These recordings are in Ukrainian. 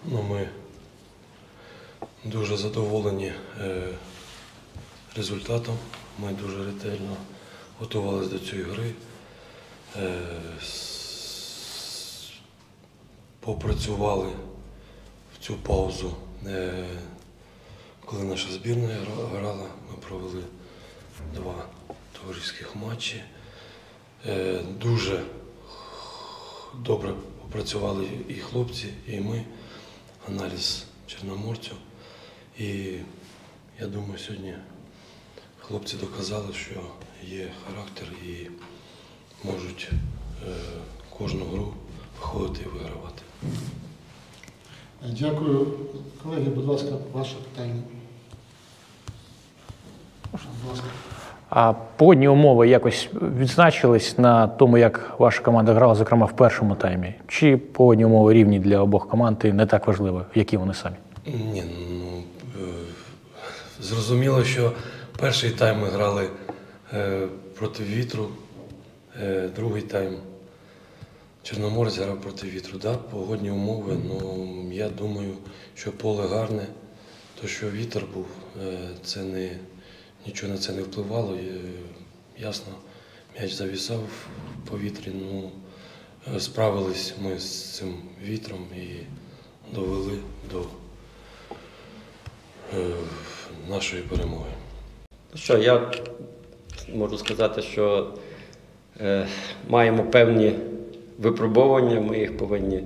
Ми дуже задоволені результатом. Ми дуже ретельно готувалися до цієї гри. Попрацювали в цю паузу, коли наша збірна грала. Ми провели 2 товариських матчі. Дуже добре попрацювали і хлопці, і ми. Аналіз чорноморцю. І я думаю, сьогодні хлопці доказали, що є характер і можуть кожну гру виходити і вигравати. Дякую. Колеги, будь ласка, ваше питання. Будь ласка. А погодні умови якось відзначились на тому, як ваша команда грала, зокрема, в першому таймі? Чи погодні умови рівні для обох команд і не так важливо, які вони самі? Ні, зрозуміло, що перший тайм ми грали проти вітру, другий тайм Чорноморець грав проти вітру. Да, погодні умови, я думаю, що поле гарне, то що вітер був, це нічого на це не впливало. Ясно, м'яч завісав в повітрі, справились ми з цим вітром і довели до нашої перемоги. Що, я можу сказати, що маємо певні випробування, ми їх повинні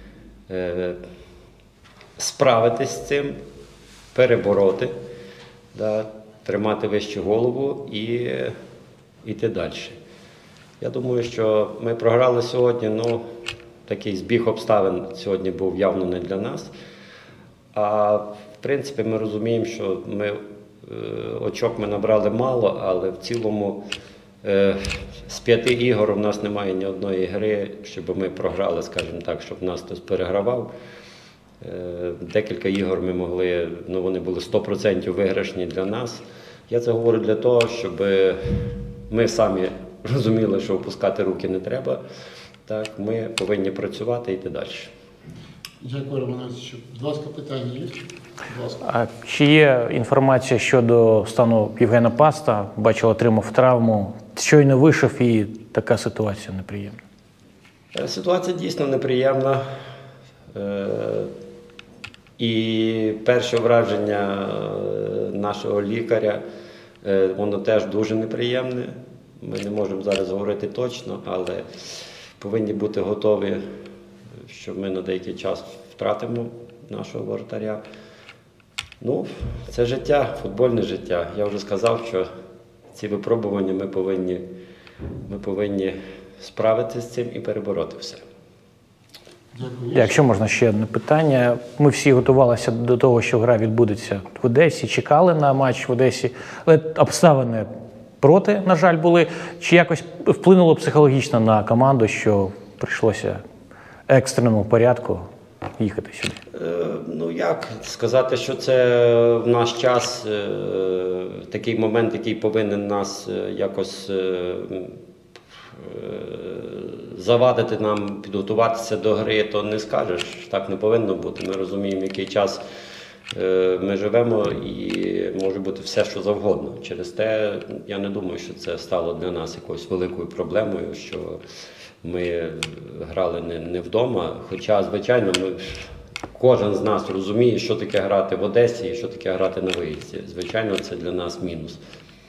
справитись з цим, перебороти, тримати вищу голову і йти далі. Я думаю, що ми програли сьогодні, такий збіг обставин сьогодні був явно не для нас. А в принципі ми розуміємо, що очок ми набрали мало, але в цілому з 5 ігор у нас немає ні одної гри, щоб ми програли, скажімо так, щоб нас хтось перегравав. Декілька ігор ми могли, вони були 100% виграшні для нас. Я це говорю для того, щоб ми самі розуміли, що опускати руки не треба. Так, ми повинні працювати і йти далі. Дякую, Роман Іванович. Будь ласка, питання є? Будь ласка. А чи є інформація щодо стану Євгена Паста? Бачив, отримав травму. Щойно вийшов і така ситуація неприємна. Ситуація дійсно неприємна. І перше враження нашого лікаря, воно теж дуже неприємне. Ми не можемо зараз говорити точно, але повинні бути готові, що ми на деякий час втратимо нашого воротаря. Це життя, футбольне життя. Я вже сказав, що ці випробування ми повинні справитися з цим і перебороти все. Дякую. Якщо можна, ще одне питання. Ми всі готувалися до того, що гра відбудеться в Одесі, чекали на матч в Одесі, але обставини проти, на жаль, були. Чи якось вплинуло психологічно на команду, що прийшлося в екстреному порядку їхати сюди? Як сказати, що це в наш час такий момент, який повинен нас якось завадити нам підготуватися до гри, то не скажеш, так не повинно бути. Ми розуміємо, який час ми живемо і може бути все, що завгодно. Через те, я не думаю, що це стало для нас якоюсь великою проблемою, що ми грали не вдома. Хоча, звичайно, кожен з нас розуміє, що таке грати в Одесі і що таке грати на виїзді. Звичайно, це для нас мінус.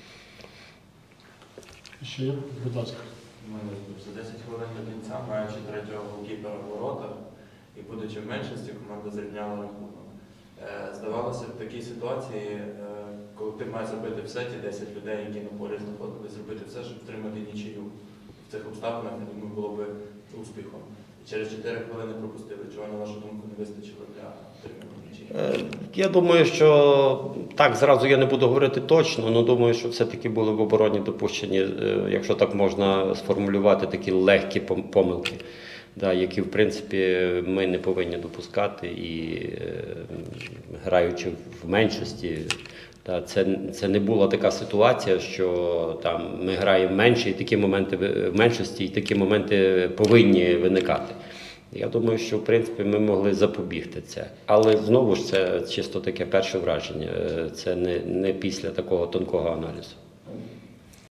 Ще є? Будь ласка. Ми за 10 хвилин до кінця, маючи 3-го голкіпера в воротах і будучи в меншості, команда зрівняла рахунок. Здавалося, в такій ситуації колектив має зробити все, ті 10 людей, які на полі знаходились, зробити все, щоб втримати нічию. В цих обставинах, я думаю, було б успіхом. І через 4 хвилини пропустили. Чого, на вашу думку, не вистачило для отримання нічиї? Я думаю, що так, зразу я не буду говорити точно, але думаю, що все-таки були в обороні допущені, якщо так можна сформулювати, такі легкі помилки, які, в принципі, ми не повинні допускати і граючи в меншості. Це не була така ситуація, що там ми граємо менше, і такі моменти в меншості, і такі моменти повинні виникати. Я думаю, що в принципі ми могли запобігти це. Але знову ж це чисто таке перше враження. Це не після такого тонкого аналізу.